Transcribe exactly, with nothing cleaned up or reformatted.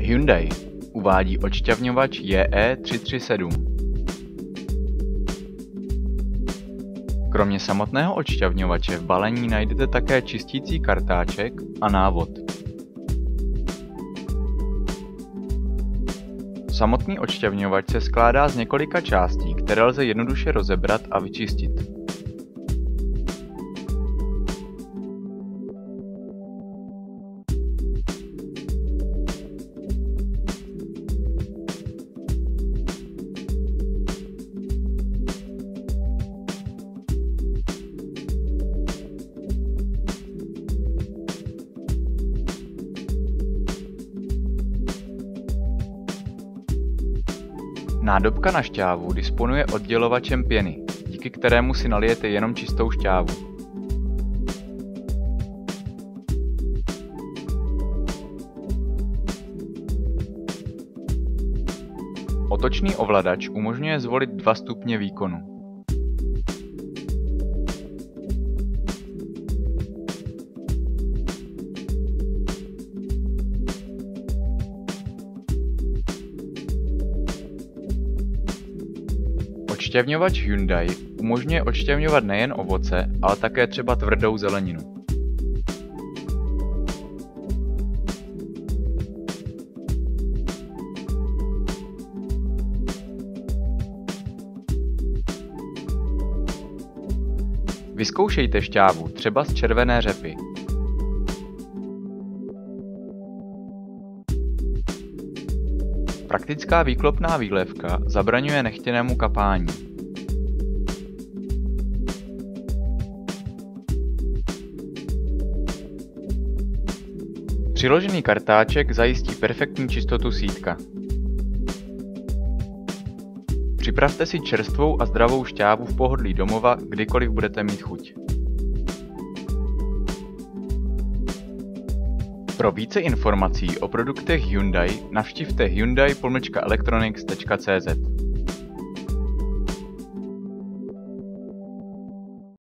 Hyundai uvádí odšťavňovač J E tři tři sedm. Kromě samotného odšťavňovače v balení najdete také čistící kartáček a návod. Samotný odšťavňovač se skládá z několika částí, které lze jednoduše rozebrat a vyčistit. Nádobka na šťávu disponuje oddělovačem pěny, díky kterému si nalijete jenom čistou šťávu. Otočný ovladač umožňuje zvolit dva stupně výkonu. Odšťavňovač Hyundai umožňuje odšťavňovat nejen ovoce, ale také třeba tvrdou zeleninu. Vyzkoušejte šťávu třeba z červené řepy. Praktická výklopná výlévka zabraňuje nechtěnému kapání. Přiložený kartáček zajistí perfektní čistotu sítka. Připravte si čerstvou a zdravou šťávu v pohodlí domova, kdykoliv budete mít chuť. Pro více informací o produktech Hyundai navštivte hyundai pomlčka electronics tečka cé zet.